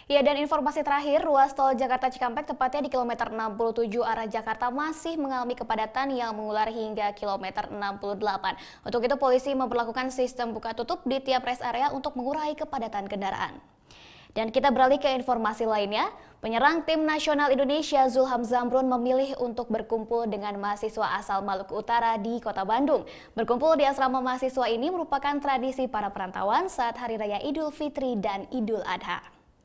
Ya, dan informasi terakhir, ruas tol Jakarta Cikampek tepatnya di kilometer 67 arah Jakarta masih mengalami kepadatan yang mengular hingga kilometer 68. Untuk itu polisi memperlakukan sistem buka tutup di tiap rest area untuk mengurai kepadatan kendaraan. Dan kita beralih ke informasi lainnya, penyerang tim nasional Indonesia Zulham Zamrun memilih untuk berkumpul dengan mahasiswa asal Maluku Utara di Kota Bandung. Berkumpul di asrama mahasiswa ini merupakan tradisi para perantauan saat Hari Raya Idul Fitri dan Idul Adha.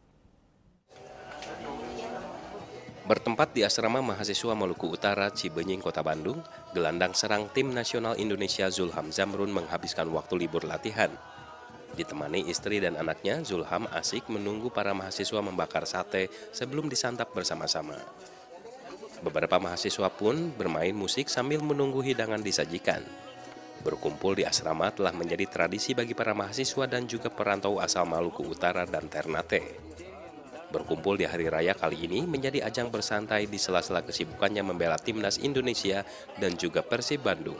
Bertempat di asrama mahasiswa Maluku Utara, Cibenying, Kota Bandung, gelandang serang tim nasional Indonesia Zulham Zamrun menghabiskan waktu libur latihan. Ditemani istri dan anaknya, Zulham asik menunggu para mahasiswa membakar sate sebelum disantap bersama-sama. Beberapa mahasiswa pun bermain musik sambil menunggu hidangan disajikan. Berkumpul di asrama telah menjadi tradisi bagi para mahasiswa dan juga perantau asal Maluku Utara dan Ternate. Berkumpul di hari raya kali ini menjadi ajang bersantai di sela-sela kesibukannya membela timnas Indonesia dan juga Persib Bandung.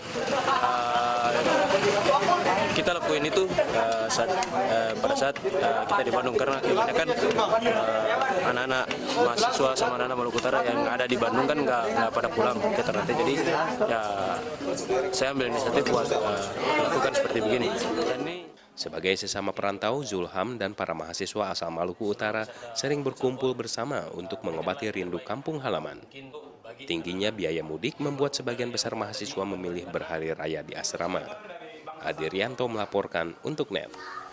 Kita lakuin itu pada saat kita di Bandung karena kebanyakan anak-anak mahasiswa sama anak-anak Maluku Utara yang ada di Bandung kan nggak pada pulang ke Ternate, jadi ya saya ambil inisiatif buat melakukan seperti begini. Dan ini sebagai sesama perantau, Zulham dan para mahasiswa asal Maluku Utara sering berkumpul bersama untuk mengobati rindu kampung halaman. Tingginya biaya mudik membuat sebagian besar mahasiswa memilih berhari raya di asrama. Adirianto melaporkan untuk NET.